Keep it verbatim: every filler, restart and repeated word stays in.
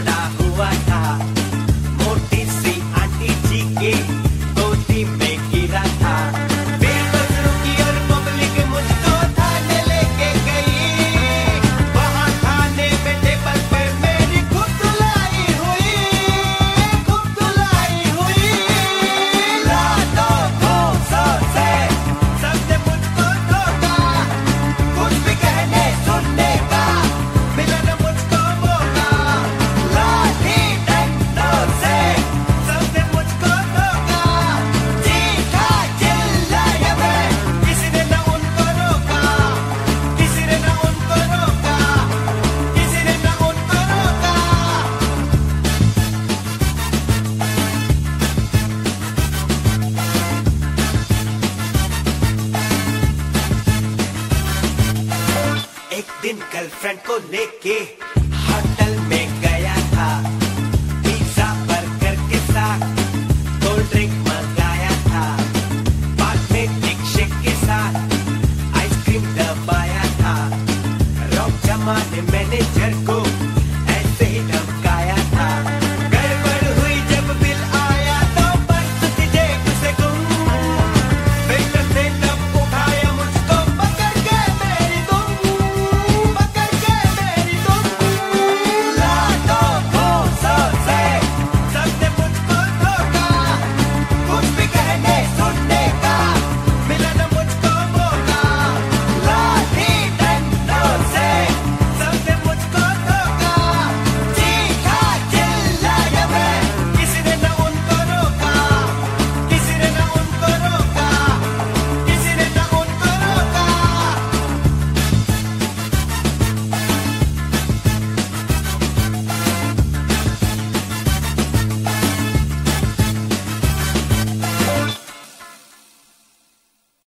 झगड़ा हुआ था, मोटी सी आंटी जी के गोदी में गिरा था। फिर बस रुकी और पब्लिक मुझको थाने लेके गई। वहाँ थाने में टेबल पे मेरी खूब धुलाई हुई, खूब धुलाई हुई। रातों घूसों से सबने मुझको धोखा, कुछ भी कहने सुनने का मिला न मुझको मौका। लाठी डंडों से सबने मुझको धोखा, चीखा चिल्लाया मैं, किसी ने न उनको रोका, किसी ने न उनको रोका, किसी ने न उनको रोका। एक दिन गर्लफ्रेंड को लेके